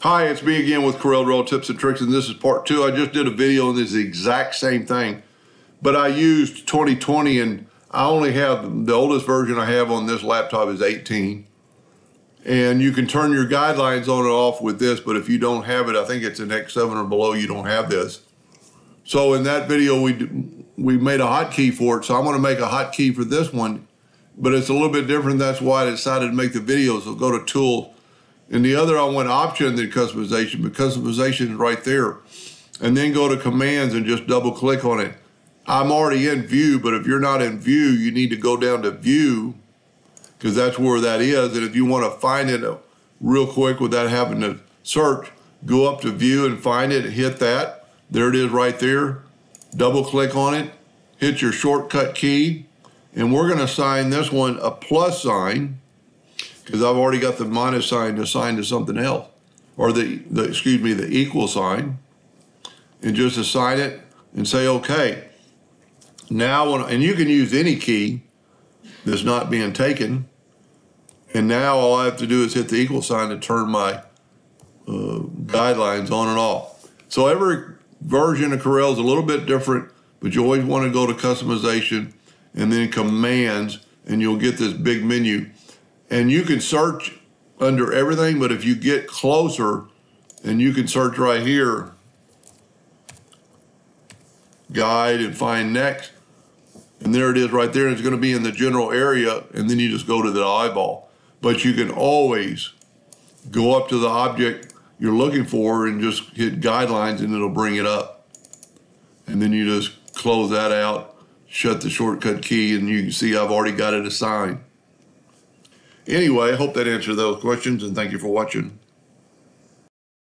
Hi, it's me again with Corel Tips and Tricks, and this is part 2. I just did a video and this is the exact same thing, but I used 2020 and I only have, the oldest version I have on this laptop is 18. And you can turn your guidelines on and off with this, but if you don't have it, I think it's an X7 or below, you don't have this. So in that video, we made a hotkey for it, so I'm gonna make a hotkey for this one, but it's a little bit different. That's why I decided to make the video. So go to Tool. And the other, I went Option, then Customization, but Customization is right there. And then go to Commands and just double click on it. I'm already in View, but if you're not in View, you need to go down to View, because that's where that is. And if you want to find it real quick without having to search, go up to View and find it, hit that. There it is right there. Double click on it, hit your shortcut key, and we're going to assign this one a plus sign, because I've already got the minus sign assigned to something else, or the equal sign, and just assign it and say okay. Now, and you can use any key that's not being taken, and now all I have to do is hit the equal sign to turn my guidelines on and off. So every version of Corel is a little bit different, but you always want to go to Customization and then Commands, and you'll get this big menu. And you can search under everything, but if you get closer, and you can search right here, guide, and find next. And there it is right there. And it's going to be in the general area, and then you just go to the eyeball. But you can always go up to the object you're looking for and just hit guidelines, and it'll bring it up. And then you just close that out, shut the shortcut key, and you can see I've already got it assigned. Anyway, I hope that answered those questions, and thank you for watching.